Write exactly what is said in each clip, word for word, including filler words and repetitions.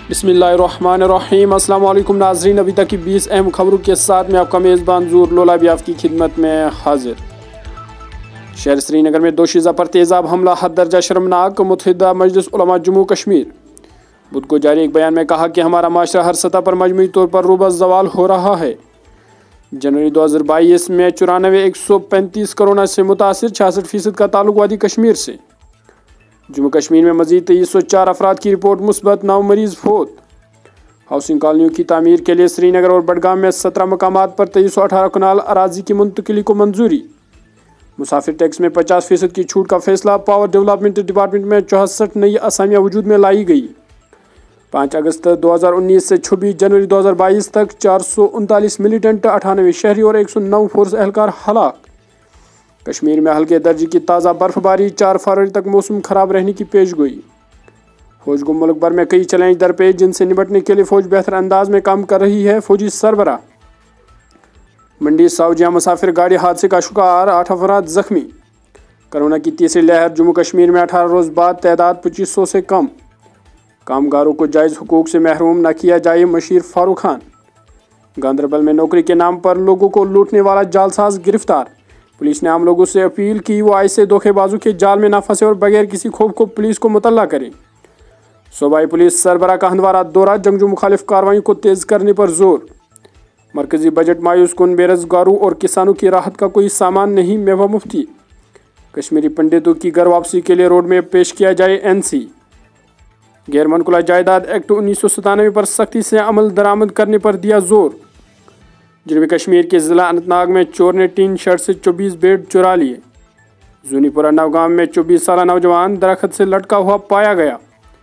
بسم اللہ الرحمن الرحیم۔ السلام علیکم ناظرین، ابھی تک کی بیس اہم خبروں کے ساتھ میں آپ کا میزبان ظہور لولا بھی آپ کی خدمت میں حاضر۔ شہر سری نگر میں دو شیزہ پر تیزاب حملہ حد درجہ شرمناک، متحدہ مجلس علماء جموں کشمیر بدھ کو جاری ایک بیان میں کہا کہ ہمارا معاشرہ ہر سطح پر مجموعی طور پر روبہ زوال ہو رہا ہے۔ جنوری دو ہزار بائیس میں چورانوے ایک سو پینتیس کرونا سے متاثر، چھیاسٹھ فیصد کا تعلق وادی کشمیر سے۔ جموں کشمیر میں مزید تیئیس سو چار افراد کی رپورٹ مثبت، نو مریض فوت۔ ہاؤسنگ کالونیوں کی تعمیر کے لیے سری نگر اور بڈگام میں سترہ مقامات پر تیئیس سو اٹھارہ کنال اراضی کی منتقلی کو منظوری۔ مسافر ٹیکس میں پچاس فیصد کی چھوٹ کا فیصلہ، پاور ڈیولپمنٹ ڈپارٹمنٹ میں چوسٹھ نئی اسامیاں وجود میں لائی گئی۔ پانچ اگست دو ہزار انیس سے چھبیس جنوری دو ہزار بائیس تک چار سو انتالیس ملیٹنٹ، اٹھانوے شہری اور ایک سو نو فورس اہلکار ہلاک۔ کشمیر میں ہلکے درجے کی تازہ برف باری، چار فروری تک موسم خراب رہنے کی پیش گوئی۔ فوج کو ملک بھر میں کئی چیلنج درپیش، جن سے نمٹنے کے لیے فوج بہتر انداز میں کام کر رہی ہے، فوجی سربراہ۔ منڈی ساوجیاں مسافر گاڑی حادثے کا شکار، آٹھ افراد زخمی۔ کرونا کی تیسری لہر، جموں کشمیر میں اٹھارہ روز بعد تعداد پچیس سو سے کم۔ کامگاروں کو جائز حقوق سے محروم نہ کیا جائے، مشیر فاروق خان۔ گاندربل میں نوکری کے نام پر لوگوں کو لوٹنے والا جعلساز گرفتار۔ پولیس نے عام لوگوں سے اپیل کی وہ ایسے دھوکے بازوں کے جال میں نہ پھنسے اور بغیر کسی خوف کو پولیس کو مطلع کریں۔ صوبائی پولیس سربراہ کا ہندوارہ دورہ، جنگجو مخالف کارروائیوں کو تیز کرنے پر زور۔ مرکزی بجٹ مایوس کن، بے روزگاروں اور کسانوں کی راحت کا کوئی سامان نہیں، محبوبہ مفتی۔ کشمیری پنڈتوں کی گھر واپسی کے لیے روڈ میپ پیش کیا جائے، این سی۔ غیر منقولہ جائیداد ایکٹ انیس سو ستانوے پر سختی سے عمل درآمد کرنے پر دیا زور۔ جنوبی کشمیر کے ضلع اننت ناگ میں چور نے ٹین شیڈ سے چوبیس بیڈ چرا لیے۔ زونی پورہ نوگام میں چوبیس سالہ نوجوان درخت سے لٹکا ہوا پایا گیا۔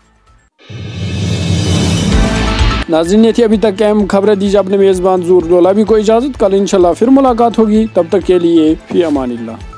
ناظرین، یہ تھی ابھی تک اہم خبریں، دیجیے اپنے میزبان ظہور لولا بھی کو اجازت، کل انشاءاللہ پھر ملاقات ہوگی، تب تک کے لیے فی امان اللہ۔